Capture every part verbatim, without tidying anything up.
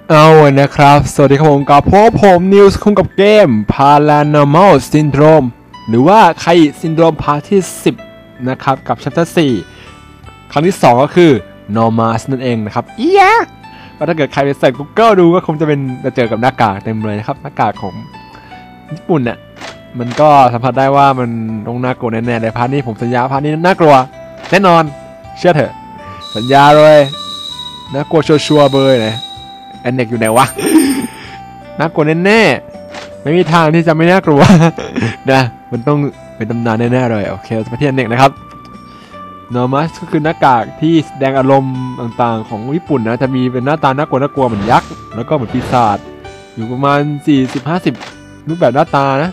เอานะครับสวัสดีครับผมกับพวกผมนิวส์คุ้มกับเกม Paranormal Syndrome หรือว่าไคซินโดรมพาร์ทที่สิบนะครับกับ Chapter สี่ครั้งที่สองก็คือ Normas นั่นเองนะครับอียะก็ถ้าเกิดใครไปเสิร์ช Google ดูก็คงจะเป็นจะเจอกับหน้ากากเต็มเลยนะครับหน้ากากของญี่ปุ่นเนี่ยมันก็สัมผัสได้ว่ามันต้องน่ากลัวแน่ๆเลยพาร์ทนี้ผมสัญญาพาร์ทนี้น่ากลัวแน่นอนเชื่อเถอะสัญญาเลยน่ากลัวชัวร์ๆเบยเลยแอนเน็กอยู่ไหนวะ น่ากลัวแน่ๆไม่มีทางที่จะไม่น่ากลัว นะมันต้องเป็นตำนานแน่ๆเลยโอเคจะไปที่แอนเน็กนะครับนอร์มัสก็คือหน้ากากที่แสดงอารมณ์ต่างๆของญี่ปุ่นนะจะมีเป็นหน้าตาน่ากลัวน่ากลัวเหมือนยักษ์แล้วก็เหมือนปีศาจอยู่ประมาณ สี่สิบห้าสิบ รูปแบบหน้าตานะ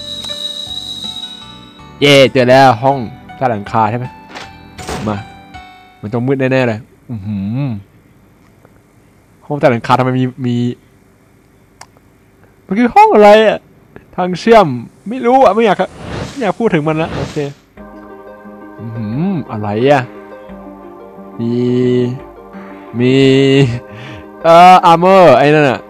เย่เจอแล้วห้องใต้หลังคาใช่ไหมมามันต้องมืดแน่ๆเลยอือหือห้องใต้หลังคาทำไมมีมีมันคือห้องอะไรอะทางเชื่อมไม่รู้อะไม่อยากไม่อยากพูดถึงมันละโอเคอืมอะไรอะมีมีเอ่ออาร์เมอร์ไอ้นั่นอะ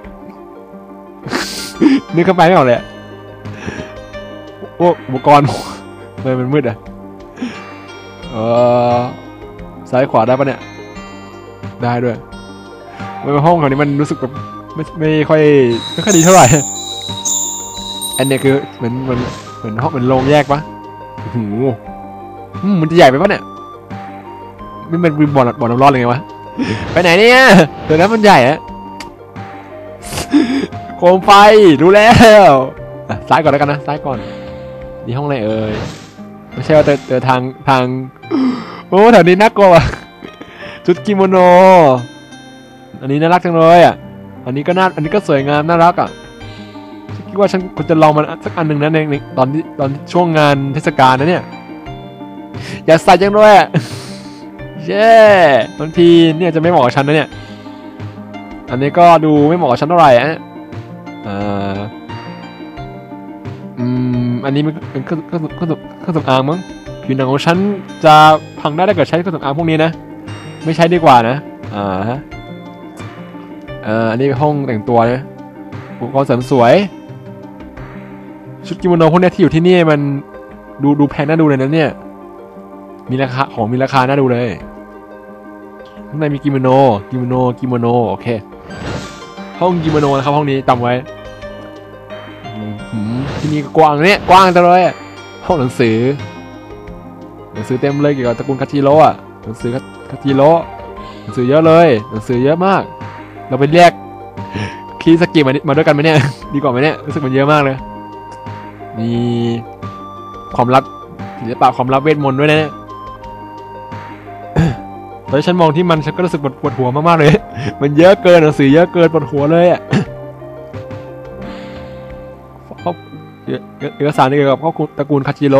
นึกเข้าไปไม่ออกเลยโอ้อุปกรณ์ทำไมมันมืดอะเออซ้ายขวาได้ปะเนี่ยได้ด้วยในห้องแถวนี้มันรู้สึกแบบไม่ไม่ค่อยไม่ค่อยดีเท่าไหร่อันนี้คือเหมือนเหมือนเหมือนห้องเหมือนโรงแยกปะโอ้โหมันจะใหญ่ไปปะเนี่ยมันเป็นบ่อบ่อน้ำร้อนเลยไงวะไปไหนเนี่ยเดี๋ยวนั้นมันใหญ่อะโคมไฟรู้แล้วซ้ายก่อนแล้วกันนะซ้ายก่อนนี่ห้องอะไรเอ่ยไม่ใช่ว่าเจอเจอทางทางโอ้แถวนี้น่ากลัวชุดกิโมโนอันนี้น่ารักจังเลยอ่ะอันนี้ก็น่าอันนี้ก็สวยงามน่ารักอ่ะฉันคิดว่าฉันควรจะลองมันสักอันหนึ่งนะในตอนที่ตอนช่วงงานเทศกาลนะเนี่ยอย่าใส่จังด้วยอ่ะเย้บางทีเนี่ยจะไม่เหมาะกับฉันนะเนี่ยอันนี้ก็ดูไม่เหมาะกับฉันเท่าไหร่อ่ะอ่าอืมอันนี้มันเป็นเครื่องเครื่องเครื่องเครื่องสำอางมั้งผิวหนังของฉันจะพังได้ถ้าเกิดใช้เครื่องสำอางพวกนี้นะไม่ใช้ดีกว่านะอ่าฮะเอ่ออันนี้เป็นห้องแต่งตัวนะอุปกรณ์เสริมสวยชุดกิโมโนพวกนี้ที่อยู่ที่นี่มันดูดูแพงน่าดูเลยนะเนี่ยมีราคาของมีราคาน่าดูเลยข้างในมีกิโมโนกิโมโนกิโมโนโอเคห้องกิโมโนนะครับห้องนี้จำไว้ที่นี่กว้างเนี่ยกว้างจังเลยห้องหนังสือหนังสือเต็มเลยเกี่ยวกับตระกูลคาจิโร่อะหนังสือคาจิโร่หนังสือเยอะเลยหนังสือเยอะมากเราไปเรียกคีสกิมามาด้วยกันไหมเนี่ยดีกว่าไหมเนี่ยรู้สึกมันเยอะมากเลยมีความลับศิลปะความลับเวทมนต์ด้วยนะเนี่ยตอนที่ฉันมองที่มันฉันก็รู้สึกปวดหัวมากๆเลยมันเยอะเกินหนังสือเยอะเกินปวดหัวเลยอ่ะเอกสารเกี่ยวกับตระกูลคาจิโร่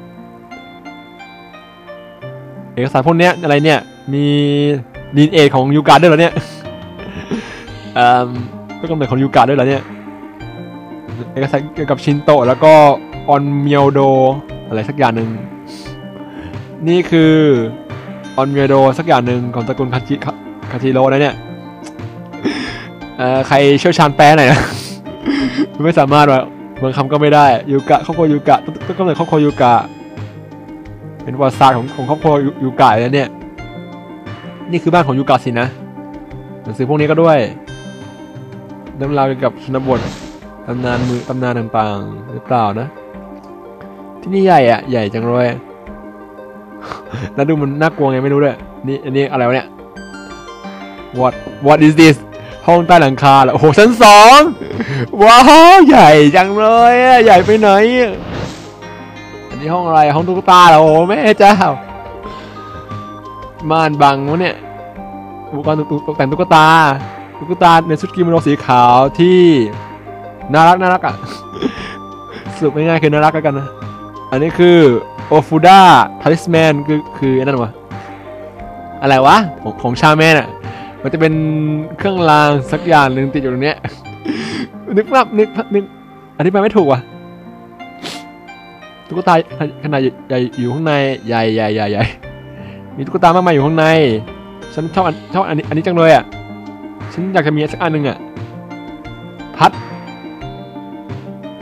เอกสารพวกนี้อะไรเนี่ยมีดีเอ็นเอของยูการ์ด้วยเหรอเนี่ยอ่าก็กำเนิดของยูกะด้วยเหรอเนี่ยเอกสารเกี่ยวกับชินโตะแล้วก็ออนเมียวโดอะไรสักอย่างหนึ่งนี่คือออนเมียวโดสักอย่างหนึ่งของตระกูลคาจิคาจิโร่นะเนี่ยเอ่อใครเชี่ยวชาญแปลหน่อยนะไม่สามารถว่าบางคำก็ไม่ได้ยูกะครอบครัวยูกะต้องกำเนิดครอบครัวยูกะเป็นประวัติศาสตร์ของของครอบครัวยูกะเลยเนี่ยนี่คือบ้านของยูกะสินะหนังสือพวกนี้ก็ด้วยเรื่องราวเกี่ยวกับชนบทตำนานมือตำนานต่างๆหรือเปล่านะที่นี่ใหญ่อะใหญ่จังเลยแล้วดูมันน่ากลัวไงไม่รู้ด้วยนี่อันนี้อะไรวะเนี่ย what what is this ห้องใต้หลังคาเหรอโอ้โหชั้นสองว้าวใหญ่จังเลยอะใหญ่ไปไหนอันนี้ห้องอะไรห้องตุ๊กตาเหรอโอ้แม่เจ้าม่านบังวะเนี่ยอุปกรณ์ตกแต่งตุ๊กตาตุ๊กตาในชุดกิโมโนสีขาวที่น่ารักน่ารักอ่ะสรุปง่ายๆคือน่ารักกันนะอันนี้คือโอฟูด้าทาริสแมนคือคือนั่นวะอะไรวะของของชาแมนอ่ะมันจะเป็นเครื่องรางสักอย่างหนึ่งติดอยู่ตรงเนี้ยนึกภาพนึกนึกอธิบายไม่ถูกว่ะตุ๊กตาขนาดใหญ่อยู่ข้างในใหญ่ใหญ่ใหญ่ใหญ่มีตุ๊กตามากมายอยู่ข้างในฉันชอบชอบอันนี้อันนี้จังเลยอ่ะฉันอยากจะมีสักอันหนึ่งอ่ะ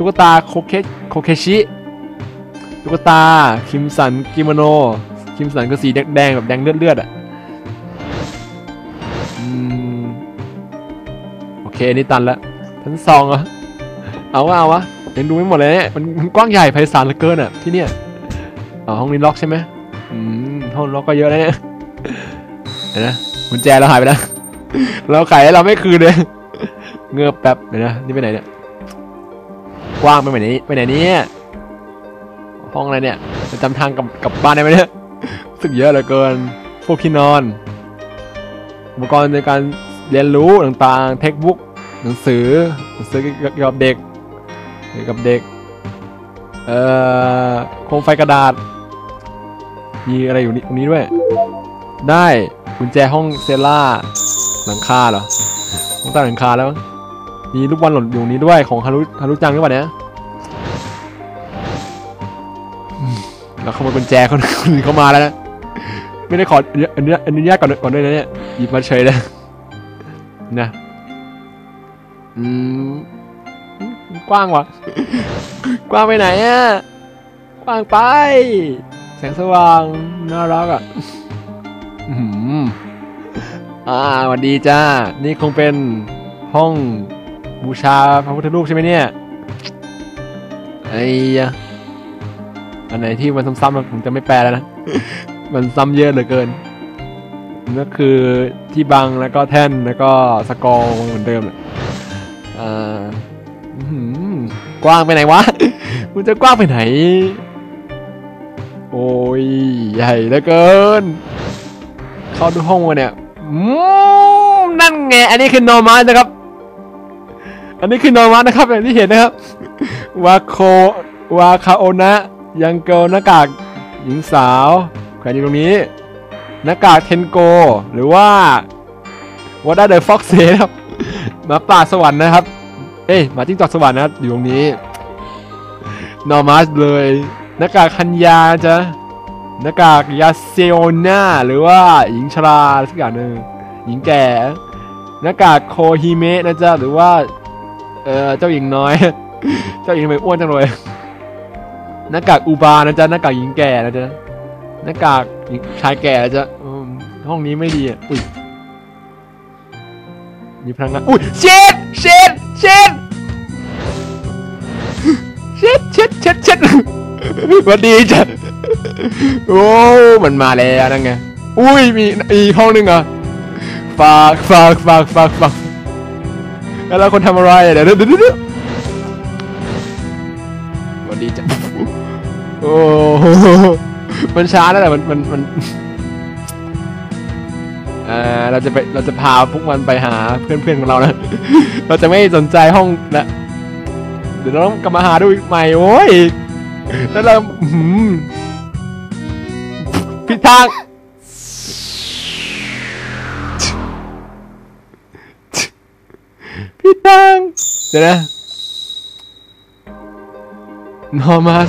ตุ๊กตาโคเคโคเคชิตุ๊กตาคิมสันกิโมโนคิมสันก็สีแดงๆแบบแดงเลือดเลือดอ่ะอืมโอเคนี่ตันแล้วชั้นสองอ่ะเอาวะเอาวะยังดูไม่หมดเลยเนี่ยมันมันกว้างใหญ่ไพศาลเหลือเกินอ่ะที่เนี่ยอ๋อห้องนี้ล็อกใช่ไหมอืมห้องล็อกก็เยอะนะเนี่ยเห็นนะกุญแจเราหายไปแล้วเราขายเราไม่คืนเลยเงือบแป๊บเดี๋ยวนะนี่ไปไหนเนี่ยกว้างไปไหนนี้ไปไหนนี้ห้องอะไรเนี่ยจะจำทางกับกับบ้านได้ไหมเนี่ยรู้สึกเยอะเหลือเกินพวกที่นอนอุปกรณ์ในการเรียนรู้ต่างๆเทคบุ๊กหนังสือหนังสือเกี่ยวกับเด็กเกี่ยวกับเด็กเอ่อโคมไฟกระดาษมีอะไรอยู่ตรงนี้ด้วยได้กุญแจห้องเซล่าหลังคาเหรอต้องตั้งหลังคาแล้วมีลูกบอลหล่นอยู่นี้ด้วยของฮารุฮารุจังหรือเปล่าเนี่ยเราขโมยกุญแจคนคนเขามาแล้วนะไม่ได้ขออนุญาตอนุญาตก่อนก่อนด้วยนะเนี่ยหยิบมาเฉยเลยนะอืมกว้างว่ะกว้างไปไหนอ่ะกว้างไปแสงสว่างน่ารักอ่ะอืมอ่าสวัสดีจ้านี่คงเป็นห้องบูชาพระพุทธรูปใช่ไหมเนี่ยไอ้ยะอันไหนที่มันซ้ำๆผมจะไม่แปลแล้วนะมันซ้ำเยอะเหลือเกินนั่นคือที่บังแล้วก็แท่นแล้วก็สกอร์เหมือนเดิมเลยอ่ากว้างไปไหนวะมันจะกว้างไปไหนโอ้ยใหญ่เหลือเกินเข้าดูห้องมาเนี่ยนั่นไงอันนี้คือนอร์มัลนะครับอันนี้คือนอร์มัลนะครับอย่างที่เห็นนะครับวาโควาคาโอนะยังเกิลหน้ากากหญิงสาวแขวนอยู่ตรงนี้หน้ากากเทนโกหรือว่า What are the Fox ครับหมาป่าสวรรค์นะครับเอ้ยหมาจิ้งจอกสวรรค์นะอยู่ตรงนี้นอร์มัสเลยหน้ากากคันยาจ้ะหน้ากากยาเซโอน่าหรือว่าหญิงชราสักอย่างหนึ่งหญิงแก่หน้ากากโคฮิเมะนะจ๊ะหรือว่าเออเจ้าหญิงน้อยเจ้าหญิงไม่อ้วนจังเลยหน้ากากอูบานะจ๊ะหน้ากากหญิงแก่นะจ๊ะหน้ากากชายแก่นะจ๊ะห้องนี้ไม่ดีอ่ะอุ้ยมีพลังงานอุ้ยเช็ดเช็ดเช็ดเช็ดเช็ดเช็ดเช็ดสวัสดีจ้ะโอ้มันมาแล้วนั่นไงอุ้ยมีอีกห้องหนึ่งอ่ะฝากฝากฝากฝากฝากแล้วคนทำอะไรเดี๋ยวเดี๋ยวเดี๋ยวสวัสดีจ้ะโอ้มันช้าแล้วแหละมันมันมันอ่าเราจะไปเราจะพาพวกมันไปหาเพื่อนเพื่อนของเรานะเราจะไม่สนใจห้องนะเดี๋ยวเราต้องกลับมาหาดูอีกใหม่โอ้ยแล้วเราผิดทางผิดทางเดี๋ยวนะนอร์มัส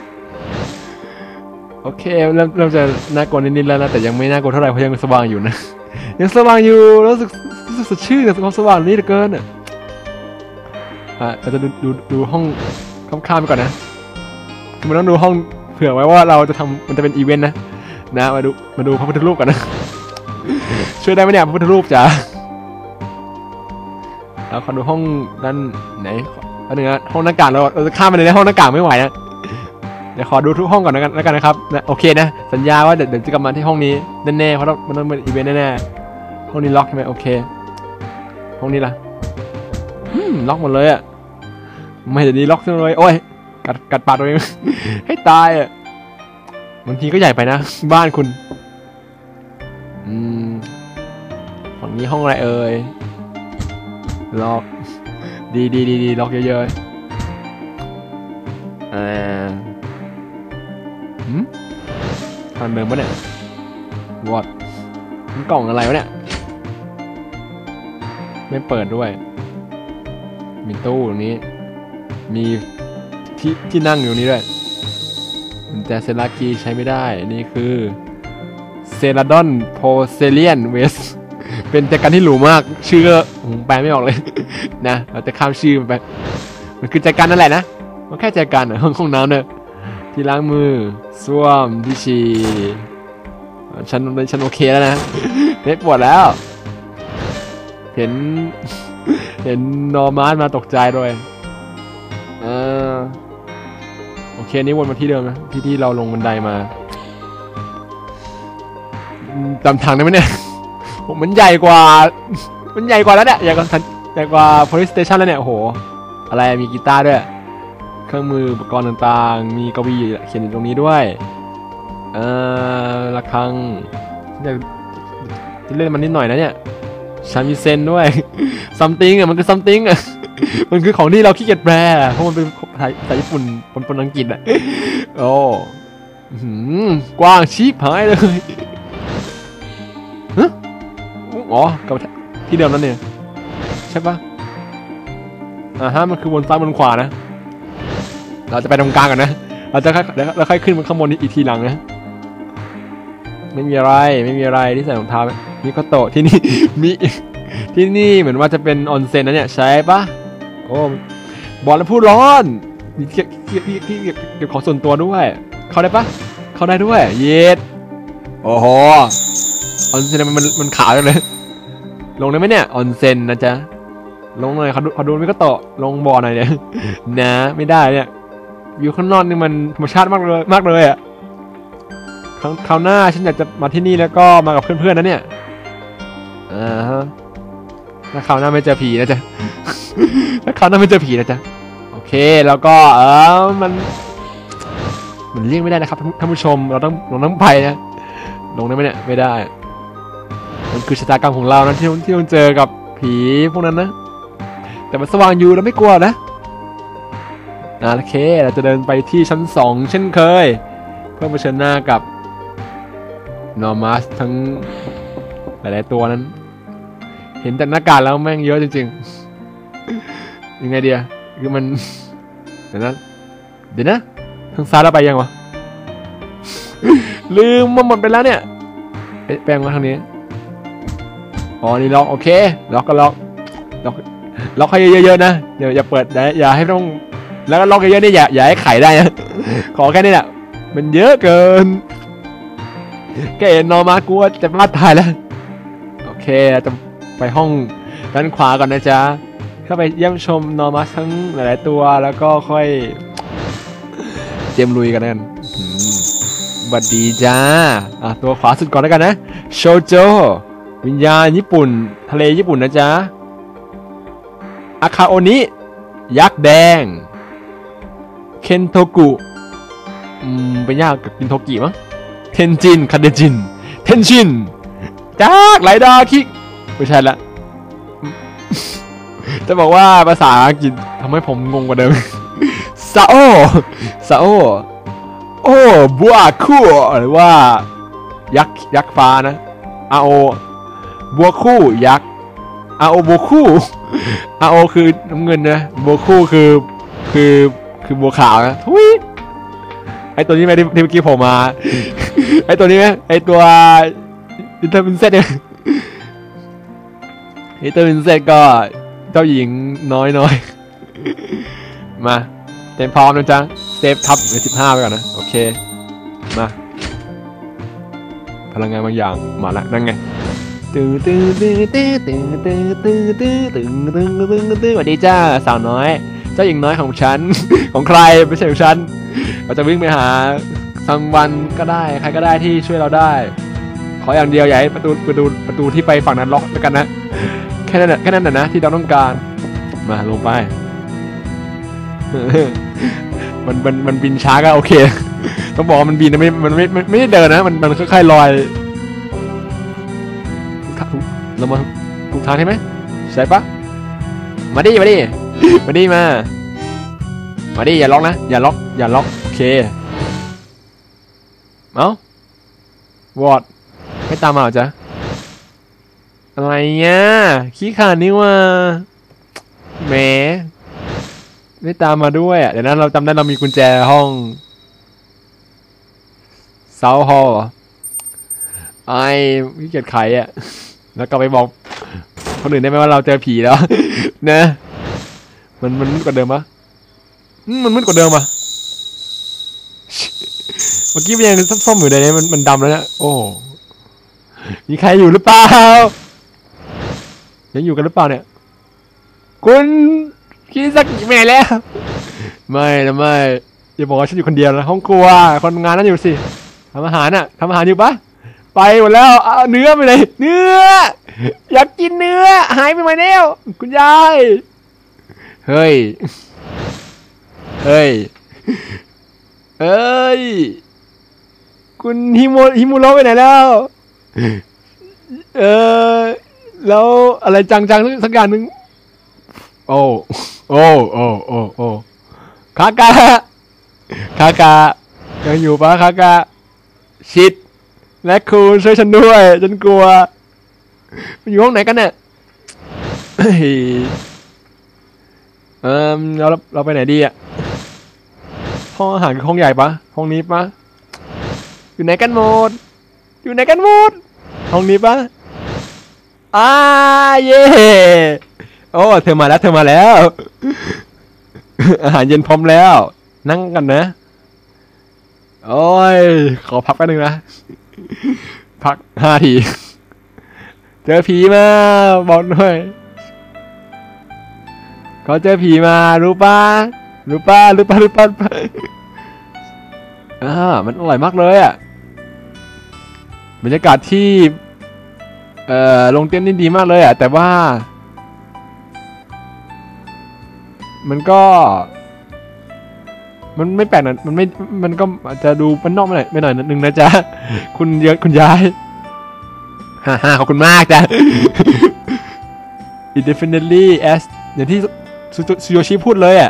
โอเคเริ่มเริ่มจะน่ากลัวนิดๆแล้วนะแต่ยังไม่น่ากลัวเท่าไหร่เพราะยังสว่างอยู่นะยังสว่างอยู่รู้สึกรู้สึกสดชื่นกับความสว่างนี้เหลือเกินอ่ะอ่ะเราจะดูดูดูห้องข้ามๆไปก่อนนะคือมันต้องดูห้องเผื่อไว้ว่าเราจะทำมันจะเป็นอีเวนต์นะนะมาดูมาดูพระพุทธรูปก่อนนะช่วยได้ไหมเนี่ยพระพุทธรูปจ๋าเราขอดูห้องด้านไหนอันนึงนะห้องหน้ากากเราเราจะข้ามไปเลยนะห้องหน้ากากไม่ไหวนะเดี๋ยวขอดูทุกห้องก่อนแล้วกันนะครับนะโอเคนะสัญญาว่าเดี๋ยวจะกลับมาที่ห้องนี้แน่ๆเพราะมันต้องเป็นอีเวนต์แน่ๆห้องนี้ล็อกใช่ไหมโอเคห้องนี้ล่ะอืมล็อกหมดเลยอ่ะไม่เดี๋ยวนี้ล็อกเลยโอ้ยกัดกัดปากตัวเองให้ตายอ่ะบางทีก็ใหญ่ไปนะบ้านคุณอืมฝั่งนี้ห้องอะไรเอ่ยล็อกดีดีดีดีล็อกเยอะๆอ่าหืมทางเดิมปะเนี่ยวอดมันกล่องอะไรวะเนี่ยไม่เปิดด้วยมีตู้ตรงนี้มีที่ที่นั่งอยู่นี้ด้วยแต่เซราคีใช้ไม่ได้นี่คือเซราดอนโพเซเลียนเวสเป็นจักรกันที่หรูมากชื่อก็ผมแปลไม่ออกเลยนะเราจะข้ามชื่อมันไปมันคือจักรกันนั่นแหละนะมันแค่แจกันอะห้องห้องน้ำเนี่ยที่ล้างมือส้วมที่ฉี่ฉันฉันโอเคแล้วนะไม่ปวดแล้วเห็นเห็นนอร์มาสมาตกใจด้วยเออโอเคนี่วนมาที่เดิมนะที่ที่เราลงบันไดมาจำทางได้ไหมเนี่ยมันใหญ่กว่ามันใหญ่กว่าแล้วเนี่ยใหญ่กว่าใหญ่กว่า police station แล้วเนี่ยโอ้โหอะไรมีกีตาร์ด้วยเครื่องมืออุปกรณ์ต่างๆมีเก้าอี้เขียนอยู่ตรงนี้ด้วยเออระฆังอยากจะเล่นมันนิดหน่อยนะเนี่ยชามิเซนด้วย something อ่ะมันคือ something อ่ะ มันคือของที่เราขี้เกียจแปลเพราะมันเป็นภาษาญี่ปุ่นปนปนอังกฤษอ่ะโอ้กว้างชีพหายเลยฮะอ๋อกับที่เดิมนั่นเนี่ยใช่ปะอ่าฮะมันคือวนซ้ายวนขวานะเราจะไปตรงกลางกันนะเราจะค่อยแล้วค่อยขึ้นมาข้างบนอีกทีหลังนะไม่มีอะไรไม่มีอะไรที่ใส่รองเท้ามิโคโตะที่นี่มีที่นี่เหมือนว่าจะเป็นออนเซ็นนะเนี่ยใช่ปะโอ้บอลแล้วพูดร้อนมีเกี่ยวที่เกี่ยวของส่วนตัวด้วยเข้าได้ปะเข้าได้ด้วยเย็ดโอ้โหออนเซ็นมันมันขาวจังเลยลงได้ไหมเนี่ยออนเซ็นนะจ๊ะลงหน่อยเขาดูเขาดูมิโคโตะลงบ่อหน่อยเนี่ยนะไม่ได้เนี่ยวิวข้างนอกนี่มันธรรมชาติมากเลยมากเลยอ่ะคราวหน้าฉันอยากจะมาที่นี่แล้วก็มากับเพื่อนๆนะเนี่ยอ่าฮะถ้าคราวหน้าไม่เจอผีนะจ๊ะถ้าคราวหน้าไม่เจอผีนะจ๊ะโอเคแล้วก็เออมันมันเลี่ยงไม่ได้นะครับท่านผู้ชมเราต้องเราต้องไปนะลงได้ไหมเนี่ยไม่ได้มันคือชะตากรรมของเรานะที่ที่ต้องเจอกับผีพวกนั้นนะแต่มันสว่างอยู่เราไม่กลัวนะโอเคเราจะเดินไปที่ชั้นสองเช่นเคยเพื่อเผชิญหน้ากับนอร์มัสทั้งหลายๆตัวนั้นเห็นจากหน้ากากแล้วแม่งเยอะจริงๆยังไงเดียคือมันเดี๋ยวนะเดี๋ยวนะทางซ้ายเราไปยังวะลืมมาหมดไปแล้วเนี่ยแปลงมาทางนี้อ๋อนี่ล็อกโอเคล็อกก็ล็อกล็อกล็อกให้เยอะๆนะเดี๋ยวอย่าเปิดอย่าให้ต้องแล้วก็ล็อกเยอะๆนี่อย่าอย่าให้ไขได้นะขอแค่นี้แหละมันเยอะเกินแกเห็นนอร์มากูจะมาตายแล้วโอเคจะไปห้องด้านขวาก่อนนะจ๊ะเข้าไปเยี่ยมชมนอร์มาทั้งหลายๆตัวแล้วก็ค่อยเจมลุยกันกันบัดดีจ้าอ่ะตัวขวาสุดก่อนแล้วกันนะโชโจวิญญาณญี่ปุ่นทะเลญี่ปุ่นนะจ๊ะอาคาโอนิยักษ์แดงเคนโทกุอืมเป็นยากกับกินโทกิมั้งเทนจินคาเดจินเทนชินจากไรดาคิกไม่ใช่ละจะบอกว่าภาษาอังกฤษทำให้ผมงงกว่าเดิมซาโอซาโอโอ้บัวคู่หรือว่ายักษ์ยักษ์ฟ้านะอาโอบัวคู่ยักษ์อาโอบัวคู่อาโอคือน้ำเงินนะบัวคู่คือคือคือบัวขาวนะทุยไอตัวนี้ไหมที่เมื่อกี้ผมมาไอตัวนี้ไหมไอตัวอินเตอร์วินเซตเนี่ยอินเตอร์วินเซตก็เจ้าหญิงน้อยน้อยมาเต็มพร้อมนะจ๊ะเซฟทับในสิบห้าไปก่อนนะโอเคมาพลังงานบางอย่างมาละนั่นไงตื้อตื้อตื้อตื้อตื้อตื้อตื้อตื้อตื้อตื้อตื้อตื้อสวัสดีจ้าสาวน้อยเจ้าหญิงน้อยของฉันของใครไม่ใช่ของฉันเราจะวิ่งไปหาซัมวันก็ได้ใครก็ได้ที่ช่วยเราได้ขออย่างเดียวอย่าให้ประตูประตูประตูที่ไปฝั่งนั้นล็อกแล้วกันนะแค่นั้นแค่นั้นนะที่เราต้องการมาลงไปมันมันมันบินช้าก็โอเคต้องบอกว่ามันบินนะไม่มันไม่ไม่ได้เดินนะมันมันค่อยๆลอยเรามาถูกทางใช่ไหมใช่ปะมาดิมาดิมาดิมามาดิอย่าล็อกนะอย่าล็อกอย่าล็อกโอเคเอ้าวอดไม่ตามมาหรอจ๊ะอะไรเงี้ยขี้ขาดนี่ว่าแหมไม่ตามมาด้วยอ่ะเดี๋ยวนั้นเราจำได้เรามีกุญแจห้องเซาฮอลไอ้ขี้เกียจไขอ่ะแล้วก็ไปบอกคนอื่นได้ไหมว่าเราเจอผีแล้วนะมันมันกว่าเดิมปะมันมืดกว่าเดิมอ่ะเมื่อกี้มันยังส้มๆอยู่เลยเนี่ยมันมันดำแล้วเนี่ยโอ้มีใครอยู่หรือเปล่ายังอยู่กันหรือเปล่าเนี่ยคุณคิดสักแม่แล้วไม่นะไม่อย่าบอกว่าฉันอยู่คนเดียวนะห้องครัวคนงานนั่นอยู่สิทำอาหารน่ะทำอาหารอยู่ปะไปหมดแล้วเอาเนื้อไปเลยเนื้ออยากกินเนื้อหายไปไหนแล้วคุณยายเฮ้ยเฮ้ยเอ้ยคุณฮิโมฮิมุโรไปไหนแล้วเออแล้วอะไรจังๆสักอย่างหนึ่งโอ้โอ้โอ้โอ้โอ้คากาคากายังอยู่ปะคากาชิดและคุณช่วยฉันด้วยฉันกลัวมันอยู่ห้องไหนกันเนี่ยเออเราเราไปไหนดีอะห้องอาหารคือห้องใหญ่ปะห้องนี้ปะอยู่ไหนกันหมดอยู่ไหนกันหมดห้องนี้ปะอ่าเย่โอ้เธอมาแล้วเธอมาแล้วอาหารเย็นพร้อมแล้วนั่งกันนะโอ้ยขอพักแป๊บนึงนะพักห้าทีเจอผีมาบอกหน่อยเขาเจอผีมารู้ป่ะรู้ป่ะรู้ป่ะรู้ป่ะอ่ามันอร่อยมากเลยอ่ะบรรยากาศที่เอ่อลงเต้นนี่ดีมากเลยอ่ะแต่ว่ามันก็มันไม่แปลกนะมันไม่มันก็อาจจะดูมันนอกไปหน่อยไปหน่อยนึงนะจ๊ะคุณเยอะคุณยายฮ่าฮ่าขอบคุณมากจ้ะ It definitely as อย่างที่ซูโยชิพูดเลยอ่ะ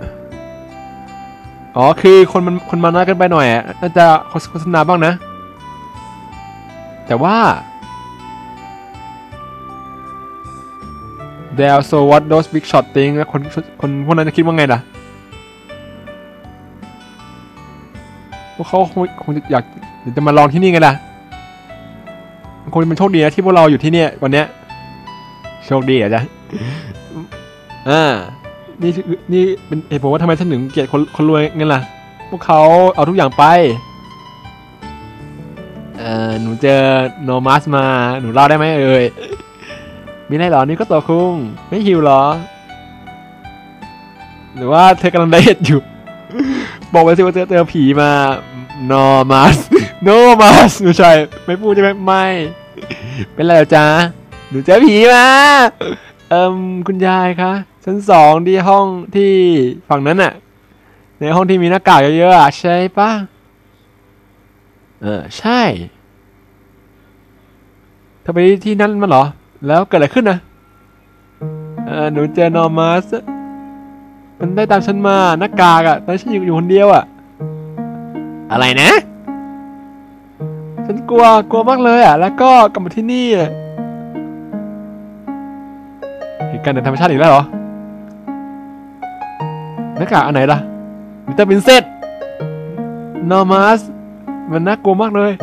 อ๋อคือคนมันคนมาน้อยกันไปหน่อยอ่ะน่าจะโฆษณาบ้างนะแต่ว่า They also what those big shot thing แล้วคนคนพวกนั้นจะคิดว่าไงล่ะพวกเขาคงอยากจะมาลองที่นี่ไงล่ะคงเป็นโชคดีนะที่พวกเราอยู่ที่นี่วันเนี้ยโชคดีอ่ะจ๊ะอ่านี่นี่เป็นเหตุผลว่าทำไมฉันถึงเกลียดคนคนรวยงั้นล่ะพวกเขาเอาทุกอย่างไปเอ่อหนูเจอโนมัสมาหนูเล่าได้ไหมเอ่ยมีอะไรหรอนี่ก็ตัวคุ้งไม่หิวหรอหรือว่าเธอกำลังไดเอทอยู่บอกไปสิว่าเจอเจอผีมาโนมัสโนมัสไม่ใช่ไม่พูดใช่ไหมไม่เป็นไรจ๊ะหนูเจอผีมาเอ่มคุณยายคะชั้นสองที่ห้องที่ฝั่งนั้นน่ะในห้องที่มีหน้ากากเยอะๆใช่ปะเออใช่เธอไปที่นั่นมาเหรอแล้วเกิดอะไรขึ้นนะเออหนูเจอนอร์มัสมันได้ตามฉันมาหน้ากากอ่ะตอนฉันอยู่อยู่คนเดียวอ่ะอะไรนะฉันกลัวกลัวมากเลยอ่ะแล้วก็กลับมาที่นี่เหตุการณ์ในธรรมชาติอีกแล้วเหรอหน้ากากอันไหนล่ะมิสเตอร์ Princess นอร์มัสมันน่ากลัวมากเลย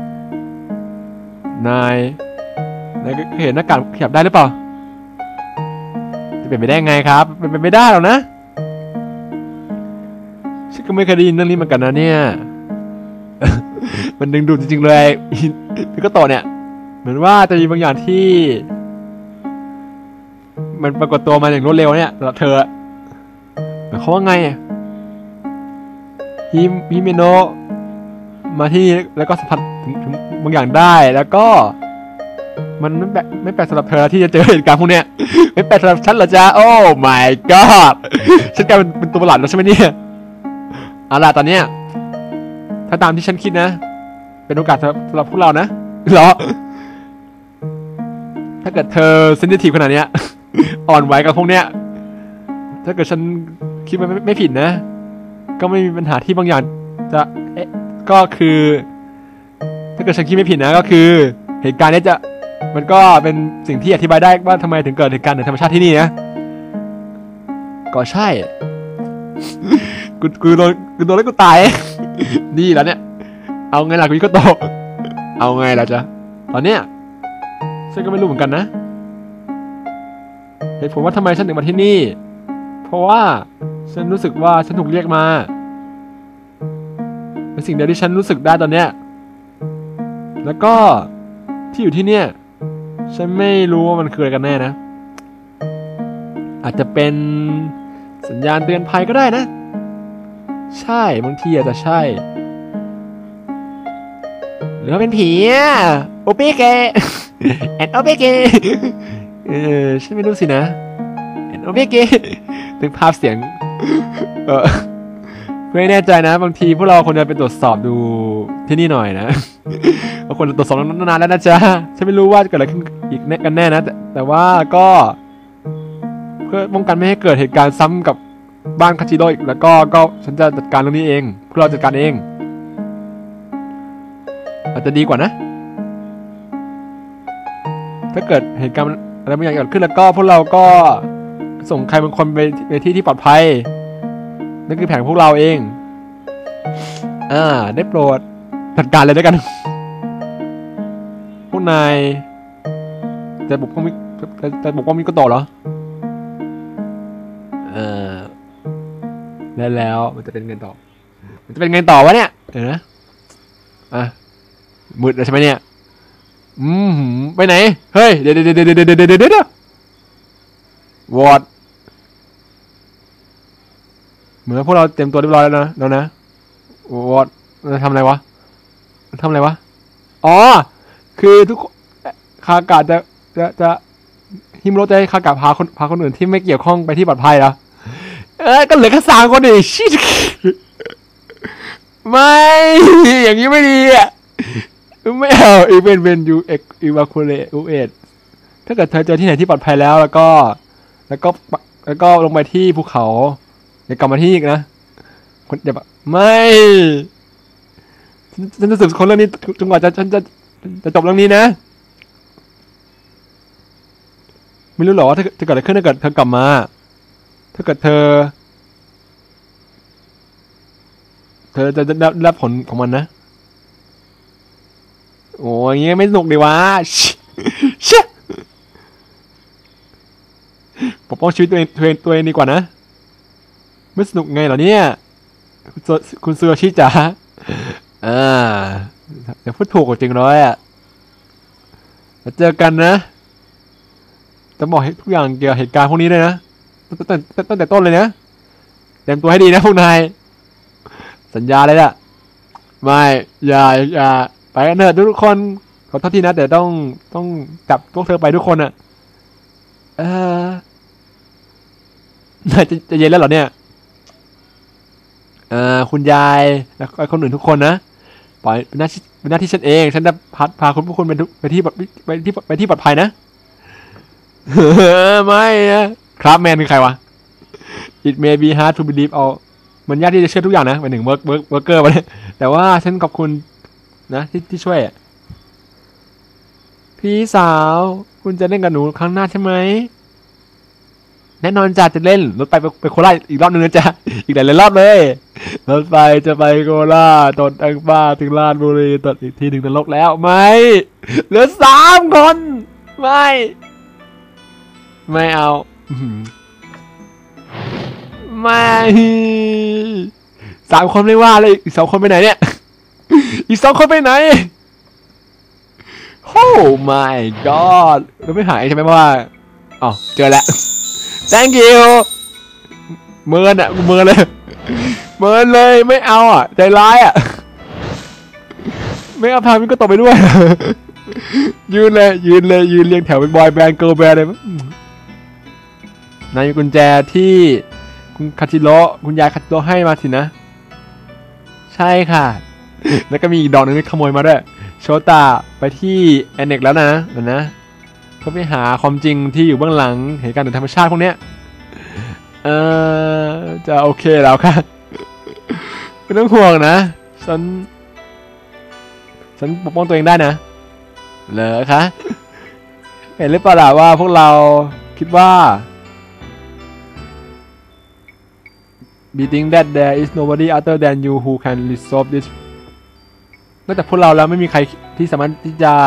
นายนายก็เห็นหน้ากากขยับได้หรือเปล่าจะเป็นไปได้ไงครับเป็นไปไม่ได้หรอกนะฉันก็ไม่เคยได้ยินเรื่องนี้เหมือนกันนะเนี่ย มันดึงดูดจริงๆเลยพี่ก็โตเนี่ยเหมือนว่าจะมีบางอย่างที่มันปรากฏตัวมาอย่างรวดเร็วเนี่ยสำหรับเธอหมายความว่าไงฮิฮิเมโนะมาที่แล้วก็สัมผัสถึงบางอย่างได้แล้วก็มันไม่แปลกไม่แปลกสำหรับเธอที่จะเจอเหตุการณ์พวกเนี้ยไม่แปลกสำหรับฉันเหรอจ๊ะโอ้ my god ฉันกลายเป็นเป็นตัวประหลาดแล้วใช่ไหมเนี่ยเอาล่ะตอนเนี้ยถ้าตามที่ฉันคิดนะเป็นโอกาสสำหรับพวกเรานะเหรอถ้าเกิดเธอเซนซิทีฟขนาดเนี้ยอ่อนไหวกับพวกเนี้ยถ้าเกิดฉันคิดว่าไม่ไม่ผิดนะก็ไม่มีปัญหาที่บางอย่างจะเอ๊ะก็คือถ้าเกิดฉันคิดไม่ผิดนะก็คือเหตุการณ์นี้จะมันก็เป็นสิ่งที่อธิบายได้ว่าทำไมถึงเกิดเหตุการณ์ในธรรมชาติที่นี่นะก็ใช่กูกูโดนกูโดนแล้วกูตายนี่แล้วเนี่ยเอาไงล่ะกูก็โตเอาไงล่ะจ๊ะตอนเนี้ยฉันก็ไม่รู้เหมือนกันนะเหตุผลว่าทำไมฉันถึงมาที่นี่เพราะว่าฉันรู้สึกว่าฉันถูกเรียกมาเป็นสิ่งเดียวที่ฉันรู้สึกได้ตอนเนี้ยแล้วก็ที่อยู่ที่เนี่ยฉันไม่รู้ว่ามันคืออะไรกันแน่นะอาจจะเป็นสัญญาณเตือนภัยก็ได้นะใช่บางทีอาจจะใช่หรือว่าเป็นผีอ่ะโอเปเกแอนโอเปเกเออฉันไม่รู้สินะแอนโอเปเกถึงภาพเสียงเออไม่แน่ใจนะบางทีพวกเราควรจะไปตรวจสอบดูที่นี่หน่อยนะบางคนตรวจสอบนานแล้วนะจ๊ะฉันไม่รู้ว่าจะเกิดอะไรขึ้นอีกแน่กันแน่นะแต่แต่ว่าก็เพื่อป้องกันไม่ให้เกิดเหตุการณ์ซ้ำกับบ้านคาจิโร่อีกแล้วก็ก็ฉันจะจัดการเรื่องนี้เองพวกเราจัดการเองอาจจะดีกว่านะถ้าเกิดเหตุการณ์อะไรบางอย่างเกิดขึ้นแล้วก็พวกเราก็ส่งใครบางคนไปไปที่ที่ปลอดภัยนั่นคือแผนของพวกเราเองอ่าได้โปรดจัดการเลยด้วยกันพวกนายจะบุกป้องมิจะจะบุกป้องมิโกโตะเหรอเออแล้วแล้วมันจะเป็นไงต่อมันจะเป็นไงต่อวะเนี่ยเออนะอ่ะมืดแล้วใช่ไหมเนี่ยอืมไปไหนเฮ้ยเดี๋ยวเดี๋ยวเดี๋ยวเดี๋ยวเดี๋ยวเดี๋ยววอดเหมือนพวกเราเตรียมตัวเรียบร้อยแล้วนะแล้วนะวอดจะทำอะไรวะทำอะไรวะอ๋อคือทุกคากาจะจะจะฮิมโรจะให้คากาพาคนพาคนอื่นที่ไม่เกี่ยวข้องไปที่ปลอดภัยแล้วเออก็เหลือแค่สามคนดิชิไม่อย่างนี้ไม่ดีอ่ะไม่เอาอีเวนเวนยูเอ็กอีวาคูเลอูเอทถ้าเกิดเธอเจอที่ไหนที่ปลอดภัยแล้วแล้วก็แล้วก็แล้วก็ลงไปที่ภูเขาอย่ากลับมาที่อีกนะคนเดี๋ยวไม่ฉันจะสืบคนเรื่องนี้จนกว่าจะฉันจะจะจบเรื่องนี้นะไม่รู้หรอว่าถ้าจะเกิดอะไรขึ้นถ้าเกิดเธอกลับมาถ้าเกิดเธอเธอจะได้รับผลของมันนะโอ้ยงี้ไม่สนุกดีวะเช่ปกป้องชีวิตตัวเองตัวเองตัวเองดีกว่านะไม่สนุกไงเหรอเนี่ยคุณซูโรชิจ๋าอ่าอย่าพูดถูกจริงเลยอ่ะมาเจอกันนะจะบอกให้ทุกอย่างเกี่ยวกับเหตุการณ์พวกนี้เลยนะตั้งแต่ตั้งแต่ต้นเลยนะเตรียมตัวให้ดีนะพวกนายสัญญาเลยล่ะไม่อย่าอย่าไปกันเถอะทุกคนขอโทษทีนะแต่ต้องต้องจับพวกเธอไปทุกคนอ่ะเออนายจะจะเย็นแล้วเหรอเนี่ยเอ่อคุณยายและคนอื่นทุกคนนะปล่อยเป็นหน้าที่เป็นหน้าที่ฉันเองฉันจะพัดพาคุณผู้คนไปไปที่ไปที่ไปที่ปลอดภัยนะไม่นะครับแมนคือใครวะ It may be hard to believe เอามันยากที่จะเชื่อทุกอย่างนะเป็นหนึ่งเวิร์กเวิร์กเวิร์กเกอร์มาเนี่ยแต่ว่าฉันขอบคุณนะที่ที่ช่วยพี่สาวคุณจะเล่นกับหนูครั้งหน้าใช่ไหมแน่นอนจ้ะจะเล่นรถไฟไปไปโคราชอีกรอบนึงนะจ๊ะอีกหลายรอบเลยรถไฟจะไปโคราชตดอังบ้าถึงราชบุรีตดอีกทีหนึ่งนรกแล้วไม่เหลือสามคนไม่ไม่เอาไม่สามคนไม่ว่าเลยอีกสองคนไปไหนเนี่ยอีกสองคนไปไหนโอ้ my god เราไม่หายใช่ไหมว่าอ๋อเจอแล้ว thank you เมินอ่ะเมินเลยเมินเลยไม่เอาอ่ะใจร้ายอ่ะไม่เอาพามิก็ตกไปด้วยยืนเลยยืนเลยยืนเรียงแถวเป็นบอยแบนด์เกิร์ลแบนด์เลยนายมีกุญแจที่คุณคาจิโร่คุณยายคาจิโร่ให้มาสินะใช่ค่ะแล้วก็มีอีกดอกหนึ่งที่ขโมยมาด้วยโชตาไปที่แอนเน็กแล้วนะเดี๋ยวนะเพื่อไปหาความจริงที่อยู่เบื้องหลังเหตุการณ์ธรรมชาติพวกเนี้ยเออจะโอเคแล้วค่ะไม่ต้องห่วงนะฉันฉันปกป้องตัวเองได้นะเหรอคะเห็นหรือเปล่าว่าพวกเราคิดว่า we think that there is nobody other than you who can resolve this นอกจากพวกเราแล้วไม่มีใครที่สามารถที่จะ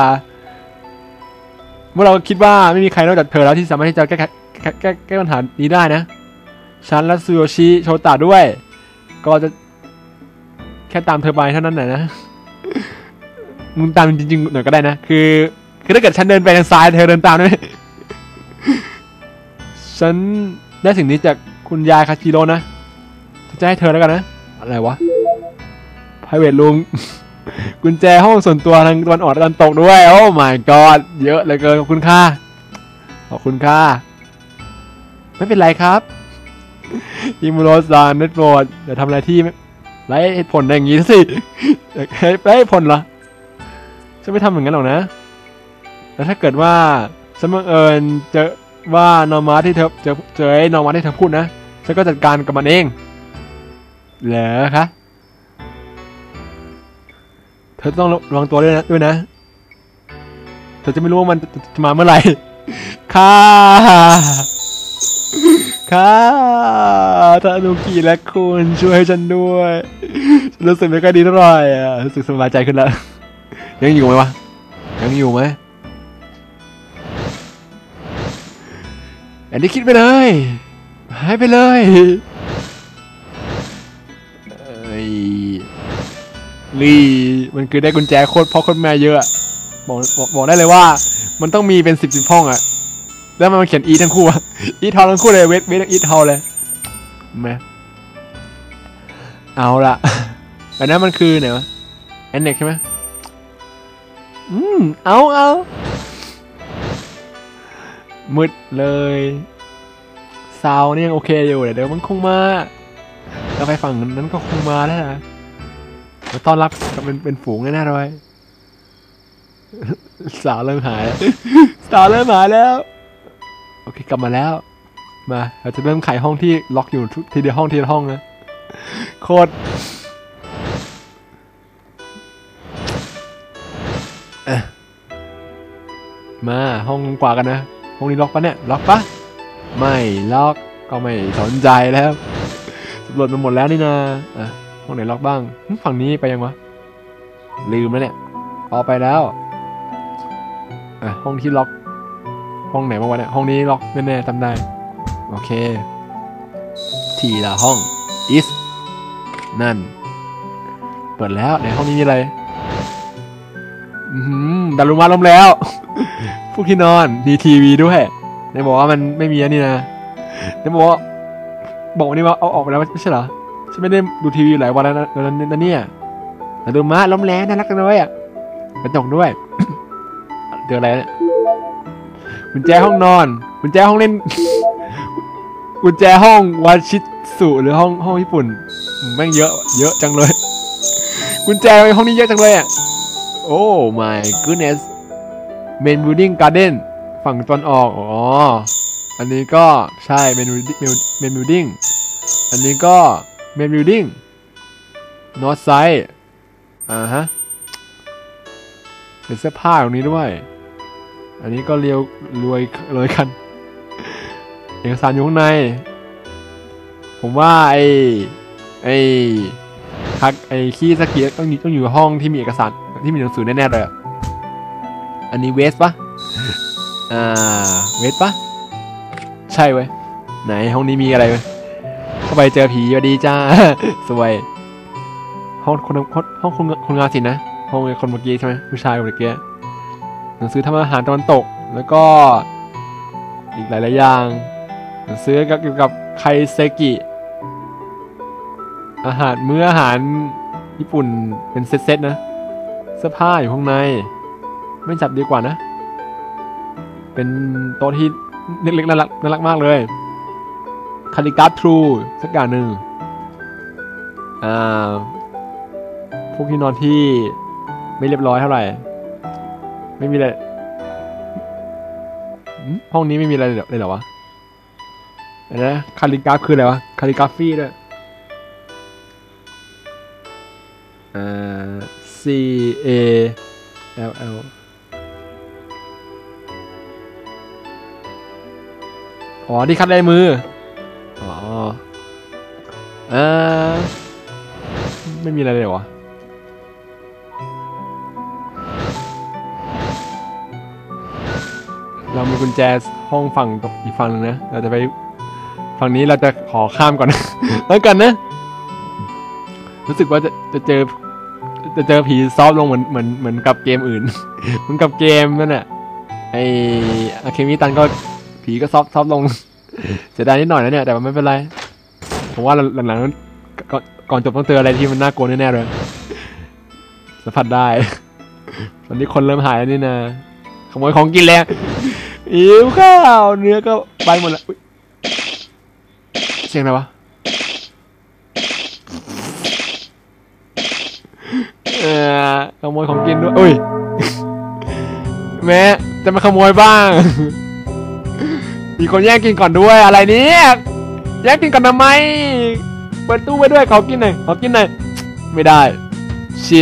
เมื่อเราคิดว่าไม่มีใครนอกจากเธอแล้วที่สามารถที่จะแก้แก้แก้แก้ปัญหานี้ได้นะฉันและซูโยชิโชตะด้วย ก็จะแค่ตามเธอไปเท่านั้นแหละนะมึงตามจริงๆหน่อยก็ได้นะคือคือถ้าเกิดฉันเดินไปทางซ้ายเธอเดินตามได้ไหมฉันได้สิ่งนี้จากคุณยายคาชิโร่นะจะให้เธอแล้วกันนะอะไรวะ private room กุญแจห้องส่วนตัวทางตะวันออกตะวันตกด้วยโอ้ my god เยอะเหลือเกินขอบคุณค่ะขอบคุณค่ะไม่เป็นไรครับอิมูโรซานเน็ตโรดอย่าทำอะไรที่ไร้เหตุผลอย่างนี้สิไร้เหตุผลเหรอฉันไม่ทำอย่างนั้นหรอกนะแล้วถ้าเกิดว่าฉันบังเอิญเจอว่านอร์มาที่เธอเจอเจอไอ้นอร์มาที่เธอพูดนะฉันก็จัดการกับมันเองเหรอคะเธอต้องระวังตัวด้วยนะด้วยนะเธอจะไม่รู้ว่ามันจะมาเมื่อไหร่ค่ะค่ะทานุกิและคุณช่วยฉันด้วยฉันรู้สึกไม่ค่อยดีเท่าไหร่อ่ะรู้สึกสบายใจขึ้นแล้วยังอยู่ไหมวะยังอยู่ไหมอันนี้คิดไปเลยหายไปเลยลีมันคือได้กุญแจโคตรพ่อโคตรแม่เยอะบอกบอกบอกได้เลยว่ามันต้องมีเป็นสิบสิบห้องอะแล้วมันเขียนอีทั้งคู่อะอีทอลทั้งคู่เลยเวทเวทอีทอลเลยแม่เอาละอันนั้นมันคือไหนวะแอนเน็กใช่ไหมอืมเอาเอามืดเลยซาวนี่ยังโอเคอยู่เดี๋ยวมันคงมาแล้วไปฝั่งนั้นก็คงมาแล้วนะมาต้อนรับเป็นเป็นฝูงแน่ๆเลยสาวเริ่มหายสาวเริ่มหายแล้วโอเคกลับมาแล้วมาเราจะเริ่มไขห้องที่ล็อกอยู่ทุกทีเดียวห้องทีละห้องนะโคตรมาห้องกว่ากันนะห้องนี้ล็อกปะเนี่ยล็อกปะไม่ล็อกก็ไม่สนใจแล้วสำรวจมาหมดแล้วนี่นะอ่ะห้องไหนล็อกบ้างฝั่งนี้ไปยังวะลืมแล้วเนี่ยออกไปแล้วอ่ะห้องที่ล็อกห้องไหนมาวะเนี่ยห้องนี้ล็อกแน่ๆจำได้โอเคทีละห้องอิสนั่นเปิดแล้วในห้องนี้มีอะไรอืมดารุมาล้มแล้วพวกที่นอนมีทีวีด้วยไหนบอกว่ามันไม่มีอันนี้นะไหนบอกว่าบอกนี่ว่าเอาออกไปแล้วไม่ใช่เหรอฉันไม่ได้ดูทีวีหลายวันแล้วนะนั่นเนี่ยแต่ดูมาล้มแล้วน่ารักจังเลยอ่ะกระจกด้วยเจออะไรเนี่ยกุญแจห้องนอนกุญแจห้องเล่นกุญแจห้องวาชิสุหรือห้องห้องญี่ปุ่นแม่งเยอะเยอะจังเลยกุญแจห้องนี้เยอะจังเลยอ่ะโอ้ my goodness main building garden ฝั่งตอนออกอ๋ออันนี้ก็ใช่ main main building อันนี้ก็ main building north side อ่าฮะเป็นเสื้อผ้าตรงนี้ด้วยอันนี้ก็เรียวรวยเลยกันเอกสารอยู่ข้างในผมว่าไอ้ไอ้คักไอ้ขี้สกีต้องต้องอยู่ห้องที่มีเอกสารที่มีหนังสือแน่ๆเลยอันนี้เวสปะอ่าเวสปะใช่เว้ยไหนห้องนี้มีอะไรเว้ยเข้าไปเจอผีสวัสดีจ้าสวยห้องคนห้องคนคนงานสินะห้องคนเมื่อกี้ใช่ไหมผู้ชายคนเมื่อกี้หนังสือทำอาหารตะวันตกแล้วก็อีกหลายๆอย่างหนังสือเกี่ยวกับไคเซกิอาหารมื้ออาหารญี่ปุ่นเป็นเซตๆนะเสื้อผ้าอยู่ข้างในไม่จับดีกว่านะเป็นโต๊ะที่เล็กๆน่ารักน่ารักมากเลยคาลิกราฟทรูสักอย่างหนึ่งอ่าพวกที่นอนที่ไม่เรียบร้อยเท่าไหร่ไม่มีอะไรห้องนี้ไม่มีอะไรเลยเหรอวะอะไรนะคาลิกราฟคืออะไรวะคาลิกราฟีด้วยอ่า C A L L อ๋อที่คัดลายมืออ๋อเออไม่มีอะไรเลยวะเรามีกุญแจห้องฝั่งกับอีกฝั่งหนึ่งนะเราจะไปฝั่งนี้เราจะขอข้ามก่อน แล้วกันนะรู้สึกว่าจะจะเจอจะเจอผีซอฟลงเหมือนเหมือนเหมือนกับเกมอื่น เหมือนกับเกมนั่นแหละไออะเคมีตันก็ผีก็ซอฟซอฟลง เสียดายนิดหน่อยนะเนี่ยแต่ว่าไม่เป็นไรผมว่าหลังๆก่อนก่อนจบต้องเจออะไรที่มันน่ากลัวแน่ๆเลยสัมผัสได้ ตอนนี้คนเริ่มหายแล้วนี่นะขโมยของกินแล้วอิ๋วข้าวเนื้อก็ไปหมดแล้วเสียงอะไรวะเออขโมยของกินด้วยอุ้ยแม่จะมาขโมยบ้างมีคนแย่งกินก่อนด้วยอะไรเนี่ยแย่งกินก่อนทำไมเปิดตู้ไว้ด้วยขอกินหน่อยขอกินหน่อยไม่ได้ชิ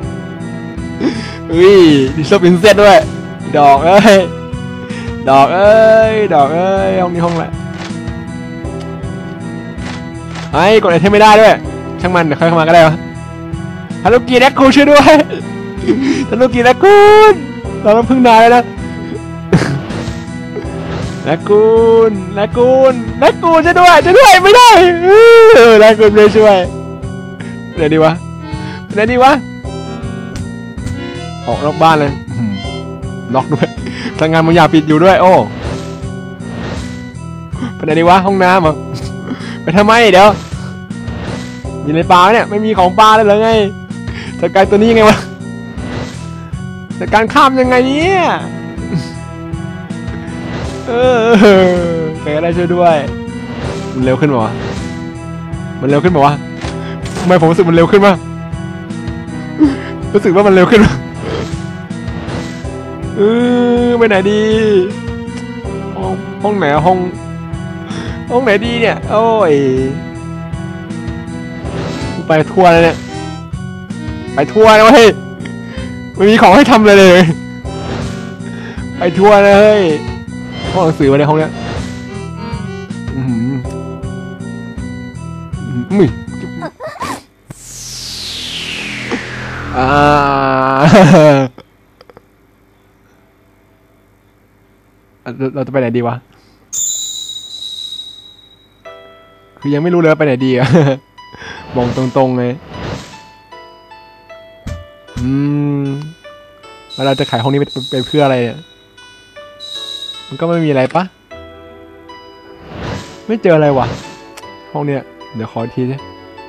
อุ้ยดิสโซปินเซตด้วยดอกเอ้ยดอกเอ้ยดอกเอ้ยห้องนี้ห้องแหละไอ้กดไอเทมไม่ได้ด้วยช่างมันเดี๋ยวค่อยเข้ามาก็ได้วะฮัลโหลกีแดกคูช่วยด้วยฮัลโหลกีแดกคูเราต้องพึ่งนายแล้วนะแดกคูนแดกคูนแดกคูนช่วยด้วยช่วยด้วยไม่ได้แดกคูนไม่ช่วยไหนดีวะไหนดีวะออกนอกบ้านเลยล็อกด้วยทางงานมึงอย่าปิดอยู่ด้วยโอ้ไปไหนดีวะห้องน้ำเหรอไปทำไมเดี๋ยวมีในปลาเนี่ยไม่มีของปลาเลยเหรอไงจัดการตัวนี้ยังไงวะจัดการข้ามยังไงเนี่ยเออใครก็ได้ช่วยด้วยมันเร็วขึ้นป่าวะมันเร็วขึ้นป่าวะทำไมผมรู้สึกมันเร็วขึ้นวะรู้สึกว่ามันเร็วขึ้นเออไปไหนดีห้องห้องไหนห้องห้องไหนดีเนี่ยโอ้ยไปทั่วเลยเนี่ยไปทั่วเลยเฮ้ยไม่มีของให้ทำเลยเลยไปทั่วเลยห้องหนังสือมาในห้องเนี้ยอืมอืมอ่าเราจะไปไหนดีวะคือยังไม่รู้เลยว่าไปไหนดีอะมองตรงๆเลยอืมแล้วเราจะขายห้องนี้ไปเพื่ออะไรเนี่ยมันก็ไม่มีอะไรปะไม่เจออะไรวะห้องเนี้ยเดี๋ยวขอทีสิ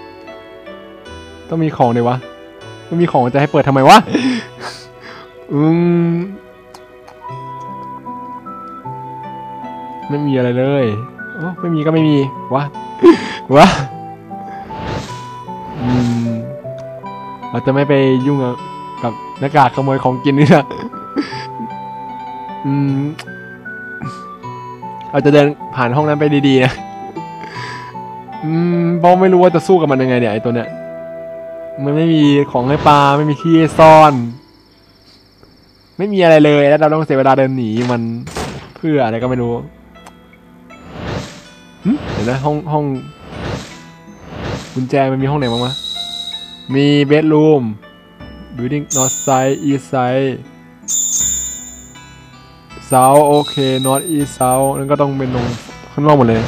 ต้องมีของเลยวะไม่มีของจะให้เปิดทำไมวะอืมไม่มีอะไรเลยโอ้ไม่มีก็ไม่มีวะวะอืมเราจะไม่ไปยุ่งกับหน้ากากขโมยของกินนี่นะอืมเราจะเดินผ่านห้องนั้นไปดีๆนะอืมเพราะไม่รู้ว่าจะสู้กับมันยังไงเนี่ยไอตัวเนี้ยมันไม่มีของให้ปลาไม่มีที่ซ่อนไม่มีอะไรเลยแล้วเราต้องเสียเวลาเดินหนีมันเพื่ออะไรก็ไม่รู้เดี๋ยวนะห้องห้องกุญแจมันมีห้องไหนบ้างวะมีเบดรูม building north side east side south โอเค north east south นั่นก็ต้องเป็นตรงข้างนอกหมดเลย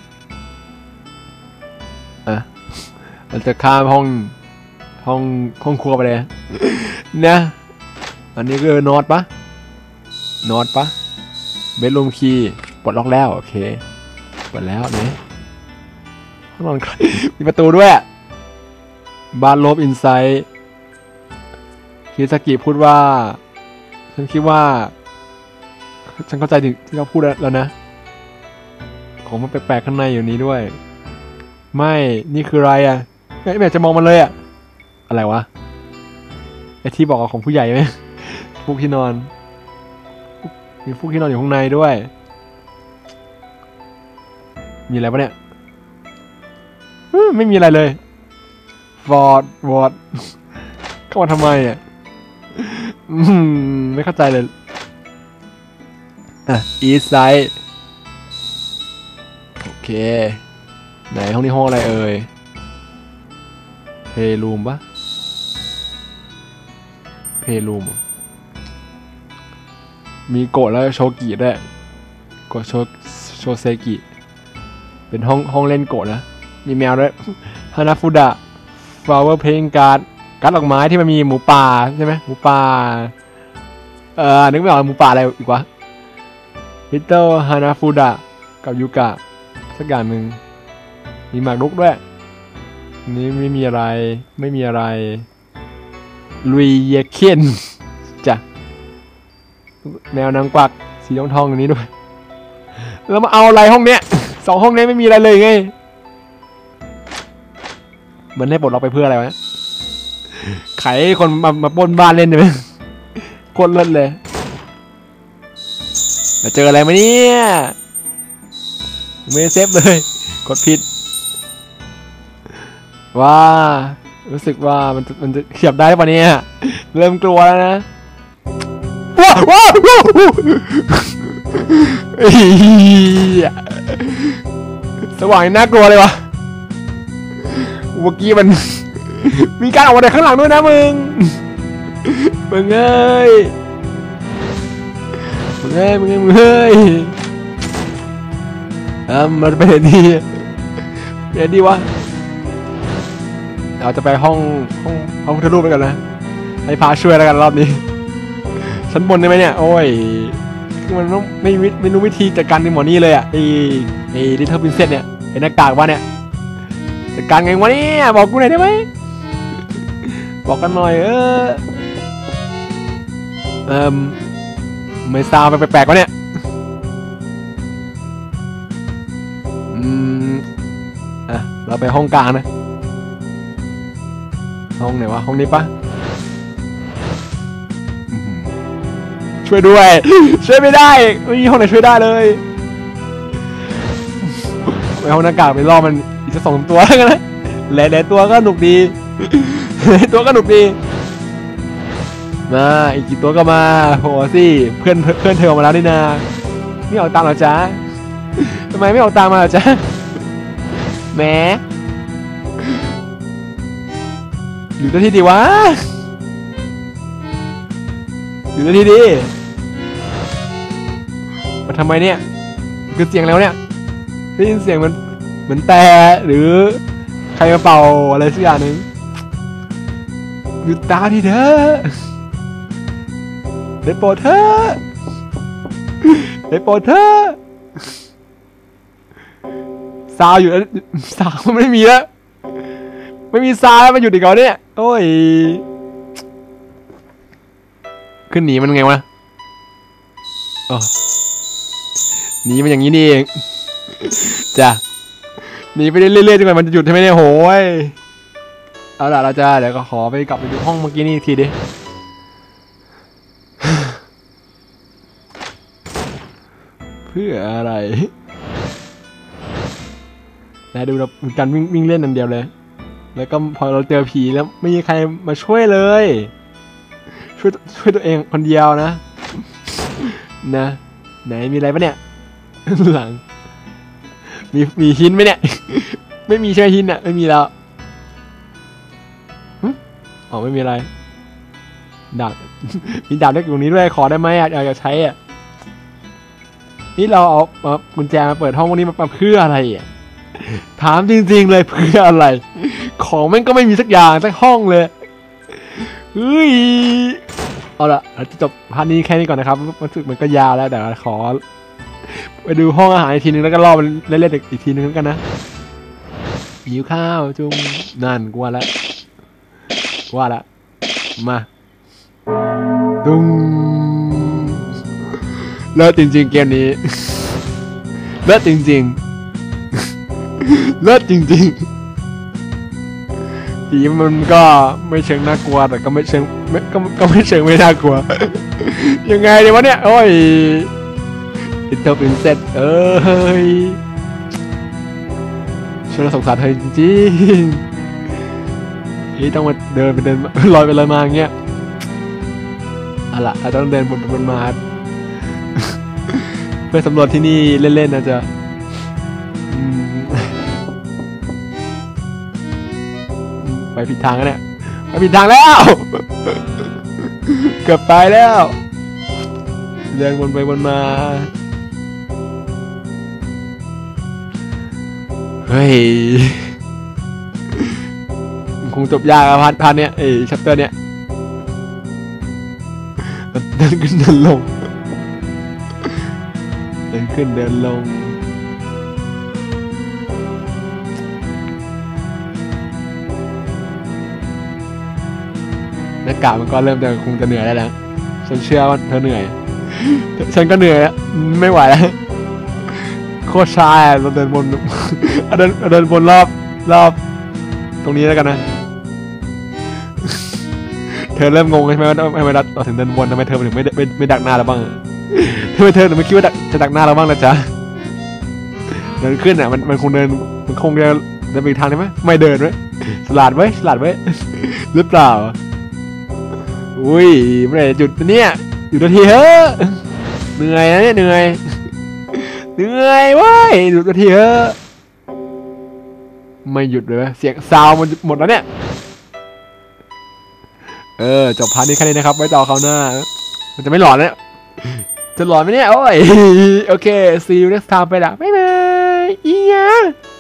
อ่ะเราจะข้ามห้องห้องห้องครัวไปเลยนะอันนี้คือนอตปะนอตปะเบดรูมคีย์ปลดล็อกแล้วโอเคปลดแล้วเนี่ยห้องนอนมีประตูด้วยบาร์ลบอินไซด์คิซากิพูดว่าฉันคิดว่าฉันเข้าใจที่เขาพูดแล้วนะของมันแปลกๆข้างในอยู่นี้ด้วยไม่นี่คืออะไรอ่ะไม่ไม่อยากจะมองมันเลยอ่ะอะไรวะไอที่บอกของผู้ใหญ่ไหมฟูกที่นอนมีฟูกที่นอนอยู่ข้างในด้วยมีอะไรปะเนี่ยไม่มีอะไรเลยฟอร์ดวอร์ดเข้ามาทำไมอ่ะไม่เข้าใจเลยอ่ะอีสไซด์โอเคไหนห้องนี้ห้องอะไรเอ่ยเพลย์รูมปะเพลย์รูมมีโกะแล้วโชกิด้วยโกะโชโชเซกิเป็นห้องห้องเล่นโกะนะมีแมวด้วยฮานาฟูดะ flower playing card การ์ดดอกไม้ที่มันมีหมูป่าใช่ไหมหมูป่าเออนึกไม่ออกหมูป่าอะไรอีกวะลิตเติ้ลฮานาฟูดะกับยูกะสักอย่างหนึ่งมีหมากรุกด้วยนี่ไม่มีอะไรไม่มีอะไรลุยเยเคนจ้ะแมวนางกวักสีทองทองอย่างนี้ด้วยแล้วมาเอาอะไรห้องเนี้ยสองห้องนี้ไม่มีอะไรเลยไงเหมือนให้ปลดล็อกไปเพื่ออะไรวะไขคนมามาปล้นบ้านเล่นใช่ไหมโคตรเลิศเลยมาเจออะไรมาเนี่ยไม่เซฟเลยกดผิดว่ารู้สึกว่ามันมันจะเขียบได้ป่ะเนี่ยเริ่มกลัวแล้วนะว้าวว้าวสว่างน่ากลัวเลยวะเมื่อกี้มันมีการออกมาจากข้างหลังด้วยนะมึงมึงเอ้ยมึงเอ้ยมึงเอ้ยมึงเอ้ยอ่ะมันไปไหนดีไปไหนดีวะเราจะไปห้องห้องห้องพุทธรูปไปกันนะให้พาช่วยแล้วกันรอบนี้ชั้นบนได้ไหมเนี่ยโอ้ยมันต้องไม่ไม่รู้วิธีจัดการในหมอนี่เลยอ่ะไอ้ไอ้ดิเทอร์พินเซตเนี่ยไอ้หน้ากากว่าเนี่ยจัดการไงวะเนี่ยบอกกูหน่อยได้ไหมบอกกันหน่อยเออเอ่อไม่ซาวไปแปลกๆวะเนี่ยอืมอ่ะเราไปห้องกลางนะห้องไหนวะห้องนี้ปะช่วยด้วยช่วยไม่ได้ไม่มีห้องไหนช่วยได้เลยไปห้องหน้ากากไปล่อมันอีกสักสองตัวแล้วกันนะหลายๆตัวก็หนุกดีตัวก็หนุกดีมาอีกกี่ตัวก็มาโหสิเพื่อนเพื่อนเธอมาแล้วนี่นาไม่ออกตามหรอจ๊ะทำไมไม่ออกตามมาหรอจ๊ะแหมอยู่ตัวที่ดีวะอยู่ตัวที่ดีมาทำไมเนี่ยคือเสียงแล้วเนี่ยได้ยินเสียงมันเหมือนแต่หรือใครมาเป่าอะไรสักอย่างหนึ่งหยุดตาทีเถอะได้โปรดเถอะได้โปรดเถอะซาวอยู่แล้วซาวไม่มีแล้วไม่มีซาวแล้วมันหยุดอีกแล้วเนี่ยโอ้ยขึ้นหนีมันไงวะอ๋อหนีมันอย่างนี้นี่เองจ้ะหนีไปเรื่อยๆจนกว่ามันจะหยุดใช่ไหมเนี่ยโหยเอาล่ะเราจะเดี๋ยวก็ขอไปกลับไปดูห้องเมื่อกี้นี่อีกทีดิเพื่ออะไรนะดูเราการวิ่งวิ่งเล่นนั่นเดียวเลยแล้วก็พอเราเจอผีแล้วไม่มีใครมาช่วยเลยช่วยช่วยตัวเองคนเดียวนะนะไหนมีอะไรปะเนี่ยหลังมีมีหินไหมเนี่ยไม่มีใช่หินอ่ะไม่มีแล้วอ๋อไม่มีอะไรดาบมีดาบเล็กตรงนี้ด้วยขอได้ไหมอ่ะอยากจะใช้อ่ะนี่เราเอากุญแจมาเปิดห้องพวกนี้มาเพื่ออะไรอ่ะถามจริงๆเลยเพื่ออะไรของแม่งก็ไม่มีสักอย่างสักห้องเลยเฮ้ยเอาละเราจะจบพาร์ทนี้แค่นี้ก่อนนะครับมันสึกมันก็ยาวแล้วเดี๋ยวขอไปดูห้องอาหารอีกทีนึงแล้วก็รอมันเล่นๆอีกทีนึงกันนะหิวข้าวจุ่มนั่นกว่าแล้วว่าละมาดุ้งเลิศจริงๆเกมนี้เลิศจริงๆเลิศจริงๆผีมันก็ไม่เชิงน่ากลัวแต่ก็ไม่เชิงไม่ก็ก็ไม่เชิงไม่น่ากลัวยังไงดีวะเนี่ยโอ้ยอินเตอร์เป็นเซตเอ้ยช่วยสงสารเธอจริงๆนี่ต้องมาเดินไปเดินลอยไปลอยมาอย่างเงี้ยอะล่ะเราต้องเดินบนบนมาเพื่อสำรวจที่นี่เล่นๆนะจ๊ะไปผิดทางแล้วเนี่ยไปผิดทางแล้วเกือบไปแล้วเดินวนไปวนมาเฮ้ยคงจบยากอะพาร์ทพาร์ทเนี้ยไอ้ชัปเตอร์เนี้ยเดินขึ้นเดินลงเดินขึ้นเดินลงหน้ากากมันก็เริ่มจะคงจะเหนื่อยแล้วนะฉันเชื่อว่าเธอเหนื่อยฉันก็เหนื่อยแล้วไม่ไหวแล้วโคตรชาเราเดินบนเดินเดินบนรอบรอบตรงนี้แล้วกันนะเธอเริ่มงงใช่ไหมว่าทำไมเราถึงเดินบนทำไมเธอถึงไม่ไม่ไม่ดักหน้าเราบ้างทำไมเธอถึงไม่คิดว่าจะดักหน้าเราบ้างนะจ๊ะเดินขึ้นอ่ะมันมันคงเดินมันคงจะเดินไปอีกทางได้ไหมไม่เดินไว้ฉลาดไว้ฉลาดไว้หรือเปล่าอุ้ยไม่ได้หยุดเนี่ยหยุดทีเฮ้อเหนื่อยนะเนี่ยเหนื่อยเหนื่อยเว้ยหยุดทีเฮ้อไม่หยุดเลยเสียงซาวมันหมดแล้วเนี่ยเออจบพาร์ทนี้แค่นี้นะครับไว้ต่อคราวหน้ามันจะไม่หลอนเนี่ยจะหลอนไหมเนี่ยโอ้ยโอเค see you next time ไปละบ๊ายบายอีหยัง